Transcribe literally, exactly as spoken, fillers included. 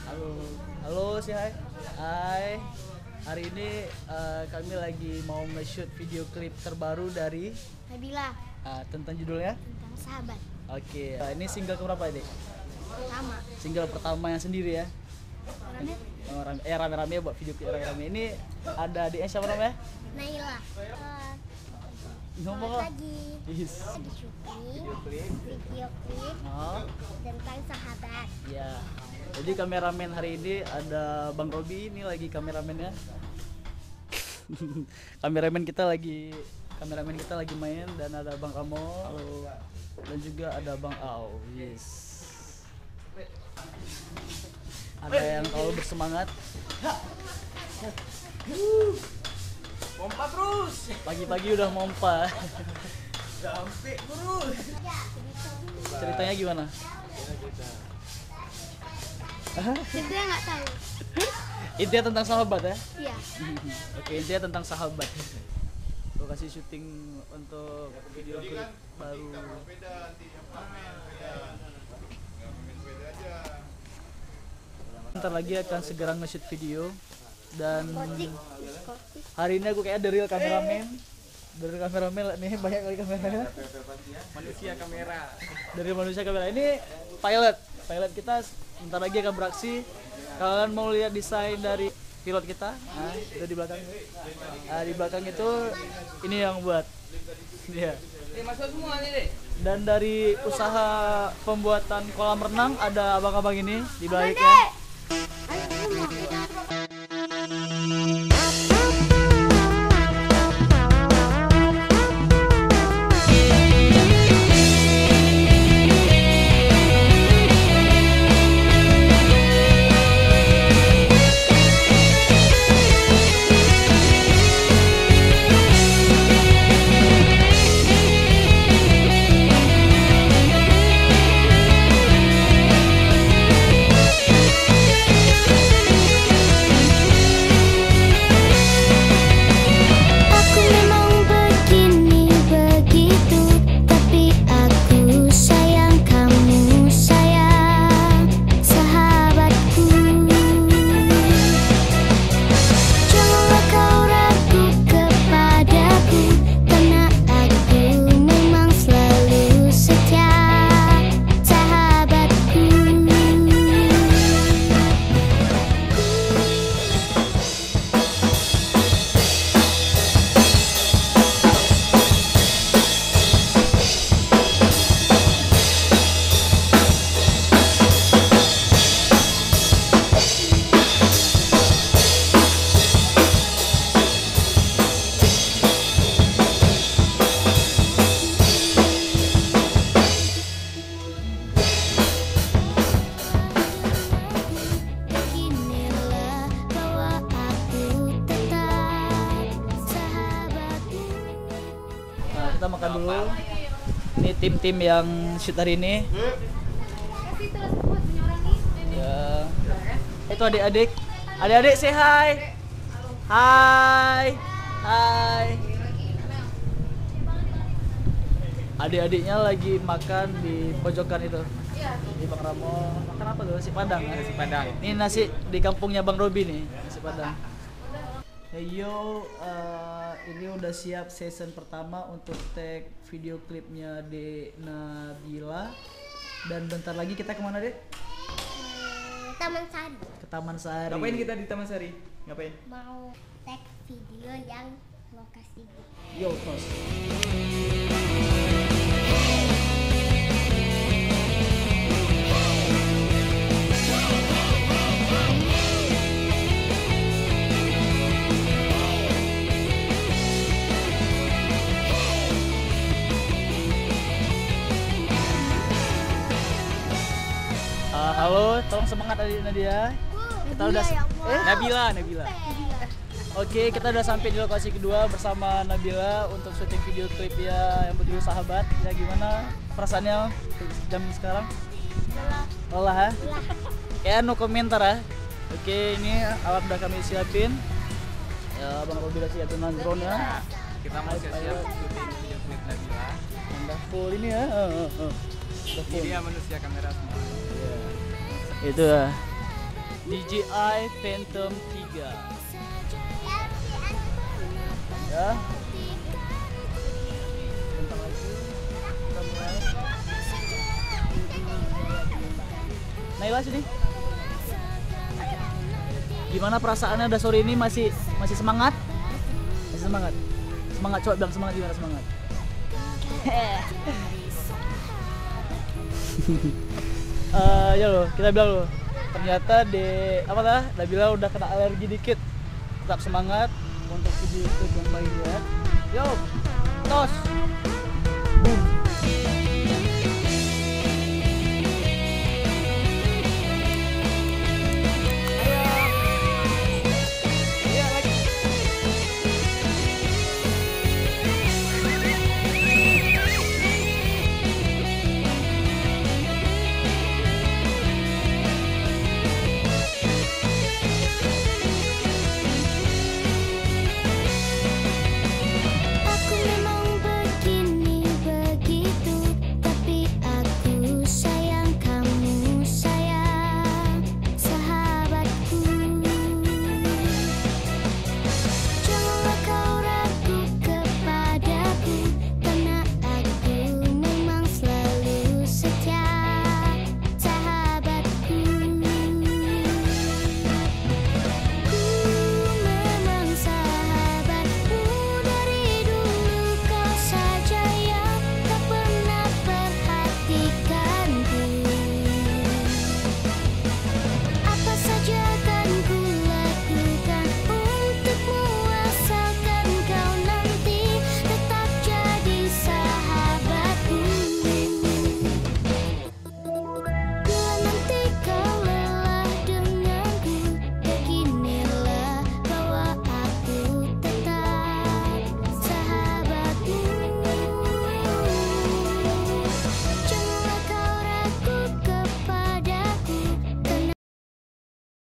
Halo, halo sih hai. Hai. Hari ini uh, kami lagi mau nge-shoot video klip terbaru dari Nabila. Uh, tentang judulnya? Tentang sahabat. Oke, okay. uh, ini single keberapa ini? Pertama. Single pertama yang sendiri ya? Rame? Oh, rame, eh rame-rame buat video klip rame-rame. Ini ada adiknya siapa namanya? Naila. Uh, Ngomong lagi. Yes. Ada syuting. Video klip. Video klip. Oh. Tentang sahabat. Ya. Jadi kameramen hari ini ada Bang Robi, ini lagi kameramennya. kameramen kita lagi kameramen kita lagi main, dan ada Bang Ramo. Halo. Dan juga ada Bang Au. Yes. Ada yang terlalu bersemangat. Pompa terus. Pagi-pagi udah mompa. Sampai terus. Ceritanya gimana? Saya nggak tahu. Intinya tentang sahabat ya? Iya. Oke, intinya tentang sahabat. Gue kasih syuting untuk video klip baru. Ntar lagi akan segera nge-shoot video. Dan hari ini aku kayak the real kameramen. The real kameramen nih, banyak kali kameranya. Manusia kamera. Dari manusia kamera. Ini pilot. Pilot kita bentar lagi akan beraksi. Kalian mau lihat desain dari pilot kita? Nah, itu di belakang. Nah, di belakang itu ini yang buat. Iya. Eh, masuk semua nih deh. Dan dari usaha pembuatan kolam renang ada abang-abang ini di baliknya. Kita makan dulu. Ini tim-tim yang shoot hari ini. Ya. Itu adik-adik. Adik-adik say hi. Hai. Hai. Adik-adiknya lagi makan di pojokan itu. Di Bang Ramo. Makan apa tuh? Nasi Padang. Nasi Padang. Ini nasi di kampungnya Bang Robi nih, nasi Padang. Hey yo, uh, ini udah siap season pertama untuk tag video klipnya de Nabila. Dan bentar lagi kita kemana deh? Taman Sari. Ke Taman Sari. Ngapain kita di Taman Sari? Ngapain? Mau tag video yang lokasi. Yo, tos. Uh, halo, tolong semangat adik Nadia. Kita udah eh Nabila, Nabila. Oke, kita udah sampai di lokasi kedua bersama Nabila untuk syuting video klip ya yang berjudul Sahabat. Ya gimana perasaannya jam sekarang? Lelah ya? Kayak no komentar ya. Oke, ini alat udah kami siapin. Ya, Bang Robi udah siapin drone ya. Kita mau siap-siap syuting video klip Nabila. Udah full ini ya. Uh, uh, uh. Ini dia manusia kamera semua. Itu ya. D J I Phantom tiga. Ya. Bentar lagi kita mulai. Naila sini. Gimana perasaannya udah sore ini, masih masih semangat? Masih semangat. Semangat, coba bilang semangat, gimana semangat? uh, ya loh, kita bilang loh. Ternyata de apa lah, Nabila udah kena alergi dikit. Tetap semangat untuk video YouTube yang lainnya. Yo, tos.